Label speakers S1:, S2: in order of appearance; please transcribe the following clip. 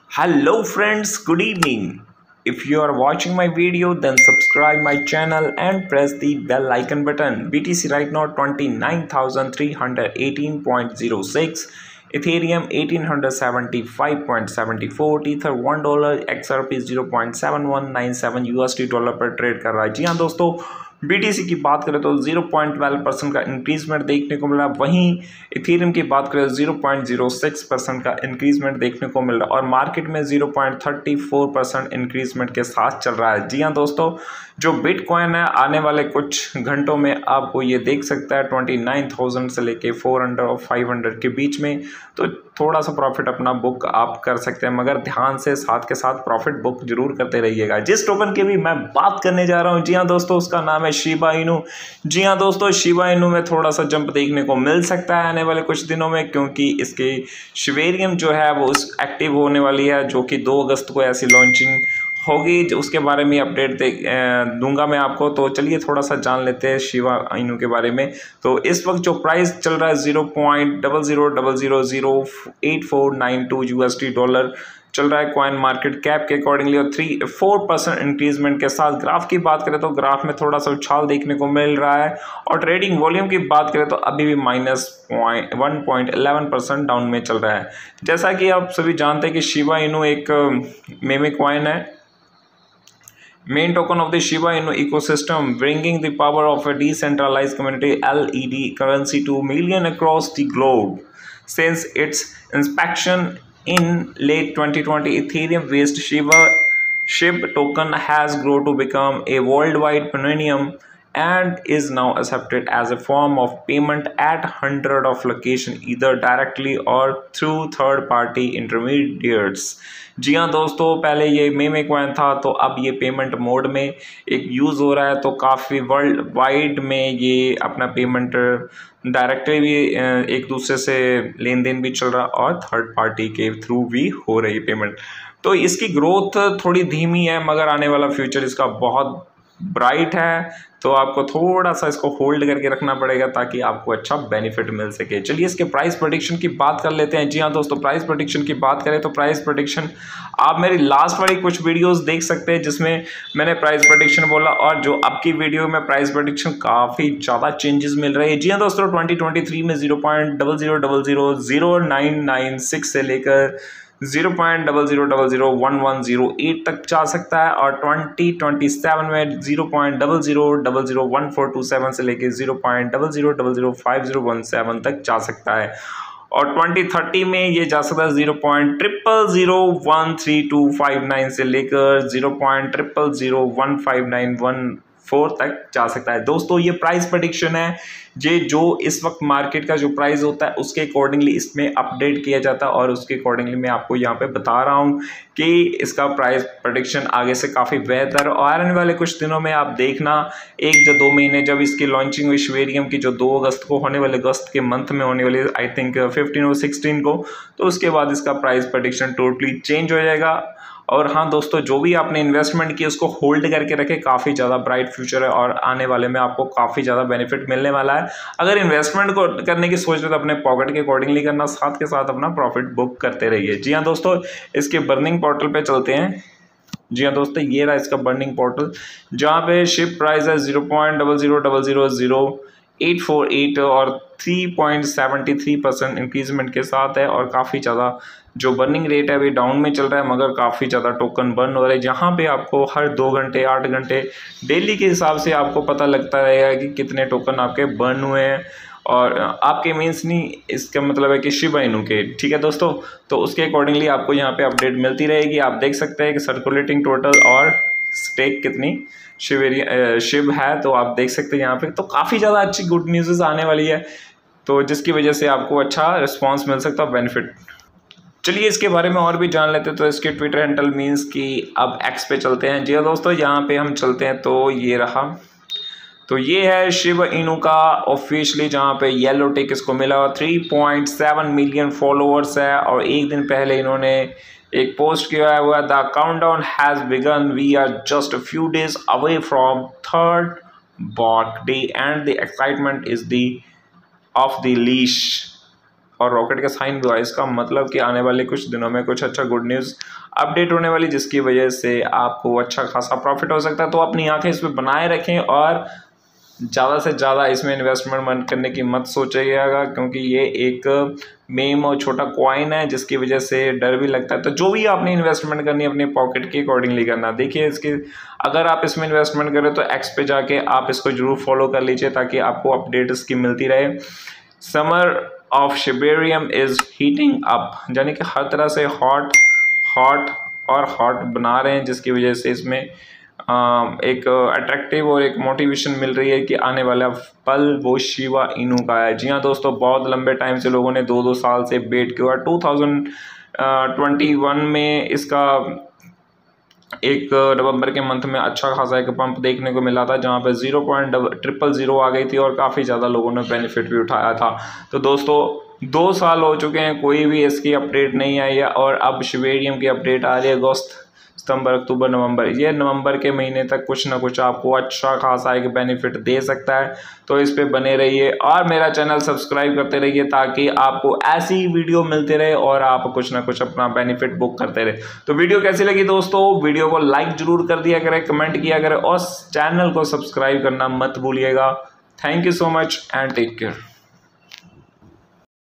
S1: Hello friends, good evening. If you are watching my video, then subscribe my channel and press the bell icon button. BTC right now 29,318.06, Ethereum 1875.74, Ether $1, XRP 0.7197 USD dollar पर trade कर रहा है। जी हाँ दोस्तों, BTC की बात करें तो 0.12% का इंक्रीजमेंट देखने को मिला, वहीं इथेरियम की बात करें 0.06% का इंक्रीजमेंट देखने को मिल रहा है और मार्केट में 0.34% इंक्रीजमेंट के साथ चल रहा है। जी हाँ दोस्तों, जो बिटकॉइन है आने वाले कुछ घंटों में आपको ये देख सकता है 29,000 से लेके 400 और 500 के बीच में, तो थोड़ा सा प्रॉफिट अपना बुक आप कर सकते हैं, मगर ध्यान से साथ के साथ प्रॉफिट बुक जरूर करते रहिएगा। जिस टोकन की भी मैं बात करने जा रहा हूँ, जी हाँ दोस्तों, उसका नाम है शिबा इनू। जी हाँ दोस्तों, शिबा इनू में थोड़ा सा जंप देखने को मिल सकता है आने वाले कुछ दिनों में, क्योंकि इसके शिवेरियम जो है वो एक्टिव होने वाली है, जो कि 2 अगस्त को ऐसी लॉन्चिंग होगी। उसके बारे में अपडेट दूंगा मैं आपको। तो चलिए थोड़ा सा जान लेते हैं शिबा इनू के बारे में। तो इस वक्त जो प्राइस चल रहा है 0.000008,492 USD डॉलर चल रहा है कॉइन मार्केट कैप के अकॉर्डिंगली, और 4% इंक्रीजमेंट के साथ। ग्राफ की बात करें तो ग्राफ में थोड़ा सा उछाल देखने को मिल रहा है, और ट्रेडिंग वॉल्यूम की बात करें तो अभी भी -1.11% डाउन में चल रहा है। जैसा कि आप सभी जानते हैं कि शिबा इनू एक मेमे कॉइन है, main token of the Shiba Inu ecosystem, bringing the power of a decentralized community LED currency to millions across the globe. Since its inspection in late 2020, Ethereum-based SHIB token has grown to become a worldwide phenomenon and is now accepted as a form of payment at hundreds of locations, either directly or through third-party intermediaries. जी हाँ दोस्तों, पहले ये मेमे coin था, तो अब ये payment mode में एक यूज़ हो रहा है। तो काफ़ी वर्ल्ड वाइड में ये अपना पेमेंट डायरेक्टली भी एक दूसरे से लेन देन भी चल रहा है, और थर्ड पार्टी के थ्रू भी हो रही पेमेंट। तो इसकी ग्रोथ थोड़ी धीमी है, मगर आने वाला फ्यूचर इसका बहुत ब्राइट है। तो आपको थोड़ा सा इसको होल्ड करके रखना पड़ेगा ताकि आपको अच्छा बेनिफिट मिल सके। चलिए इसके प्राइस प्रेडिक्शन की बात कर लेते हैं। जी हाँ दोस्तों, प्राइस प्रेडिक्शन की बात करें तो प्राइस प्रेडिक्शन आप मेरी लास्ट वाली कुछ वीडियोस देख सकते हैं, जिसमें मैंने प्राइस प्रेडिक्शन बोला, और जो अब की वीडियो में प्राइस प्रेडिक्शन काफ़ी ज़्यादा चेंजेस मिल रहे हैं। जी हाँ दोस्तों, 2023 में 0.00000996 से लेकर 0.00001108 तक जा सकता है, और 2027 में 0.00001427 से लेकर 0.00005017 तक जा सकता है, और 2030 में ये जा सकता है 0.00013259 से लेकर 0.00015914 तक जा सकता है। दोस्तों ये प्राइस प्रेडिक्शन है, ये जो इस वक्त मार्केट का जो प्राइस होता है उसके अकॉर्डिंगली इसमें अपडेट किया जाता है, और उसके अकॉर्डिंगली मैं आपको यहाँ पे बता रहा हूँ कि इसका प्राइस प्रेडिक्शन आगे से काफ़ी बेहतर। और आने वाले कुछ दिनों में आप देखना, 1 या 2 महीने जब इसकी लॉन्चिंग हुई शिवेरियम की, जो 2 अगस्त को होने वाले, अगस्त के मंथ में होने वाली, आई थिंक 15 और 16 को, तो उसके बाद इसका प्राइस प्रेडिक्शन टोटली चेंज हो जाएगा। और हाँ दोस्तों, जो भी आपने इन्वेस्टमेंट की उसको होल्ड करके रखे, काफ़ी ज़्यादा ब्राइट फ्यूचर है, और आने वाले में आपको काफ़ी ज़्यादा बेनिफिट मिलने वाला है। अगर इन्वेस्टमेंट को करने की सोच रहे तो अपने पॉकेट के अकॉर्डिंगली करना, साथ के साथ अपना प्रॉफिट बुक करते रहिए। जी हाँ दोस्तों, इसके बर्निंग पोर्टल पे चलते हैं। जी हाँ दोस्तों, ये रहा इसका बर्निंग पोर्टल, जहाँ पे शिप प्राइस है 0.00000848 और 3.73% इंक्रीजमेंट के साथ है, और काफ़ी ज़्यादा जो बर्निंग रेट है अभी डाउन में चल रहा है, मगर काफ़ी ज़्यादा टोकन बर्न हो रहे हैं, जहाँ पे आपको हर 2 घंटे 8 घंटे डेली के हिसाब से आपको पता लगता रहेगा कि कितने टोकन आपके बर्न हुए हैं, और आपके मीन्स नहीं, इसका मतलब है कि शिबा इनू के। ठीक है दोस्तों, तो उसके अकॉर्डिंगली आपको यहाँ पे अपडेट मिलती रहेगी। आप देख सकते हैं कि सर्कुलेटिंग टोटल और स्टेक कितनी शिब है, तो आप देख सकते हैं यहाँ पे। तो काफ़ी ज़्यादा अच्छी गुड न्यूज़ आने वाली है, तो जिसकी वजह से आपको अच्छा रिस्पॉन्स मिल सकता है, बेनिफिट। चलिए इसके बारे में और भी जान लेते हैं। तो इसके ट्विटर हैंडल मीन्स कि अब एक्स पे चलते हैं। जी दोस्तों, यहाँ पे हम चलते हैं, तो ये रहा। तो ये है शिबा इनू का ऑफिशियली, जहाँ पे येलो टिक इसको मिला, 3.7 मिलियन फॉलोअर्स है, और एक दिन पहले इन्होंने एक पोस्ट किया हुआ, the countdown has begun, we are just a few days away from third birthday and the excitement is the off the leash और रॉकेट का साइन भी हुआ। इसका मतलब कि आने वाले कुछ दिनों में कुछ अच्छा गुड न्यूज़ अपडेट होने वाली, जिसकी वजह से आपको अच्छा खासा प्रॉफिट हो सकता है। तो अपनी आंखें इस पर बनाए रखें और ज़्यादा से ज़्यादा इसमें इन्वेस्टमेंट करने की मत सोचिएगा, क्योंकि ये एक मेम और छोटा कॉइन है जिसकी वजह से डर भी लगता है। तो जो भी आपने इन्वेस्टमेंट करनी है अपने पॉकेट के अकॉर्डिंगली करना। देखिए इसके अगर आप इसमें इन्वेस्टमेंट करें तो एक्स पे जाके आप इसको जरूर फॉलो कर लीजिए ताकि आपको अपडेट इसकी मिलती रहे। Summer of Shibarium is heating up, यानी कि हर तरह से हॉट बना रहे हैं, जिसकी वजह से इसमें एक अट्रैक्टिव और एक मोटिवेशन मिल रही है कि आने वाला पल वो शिबा इनू का है। जी हाँ दोस्तों, बहुत लंबे टाइम से लोगों ने 2-2 साल से वेट किया। 2021 में इसका एक नवंबर के मंथ में अच्छा खासा एक पंप देखने को मिला था, जहाँ पे 0.000 आ गई थी और काफ़ी ज़्यादा लोगों ने बेनिफिट भी उठाया था। तो दोस्तों 2 साल हो चुके हैं, कोई भी इसकी अपडेट नहीं आई है और अब शिबेरियम की अपडेट आ रही है अगस्त, सितंबर, अक्टूबर, नवंबर। ये नवंबर के महीने तक कुछ ना कुछ आपको अच्छा खासा एक बेनिफिट दे सकता है। तो इस पे बने रहिए और मेरा चैनल सब्सक्राइब करते रहिए ताकि आपको ऐसी वीडियो मिलते रहे और आप कुछ ना कुछ अपना बेनिफिट बुक करते रहे। तो वीडियो कैसी लगी दोस्तों, वीडियो को लाइक जरूर कर दिया करें, कमेंट किया करें और चैनल को सब्सक्राइब करना मत भूलिएगा। Thank you so much and take care.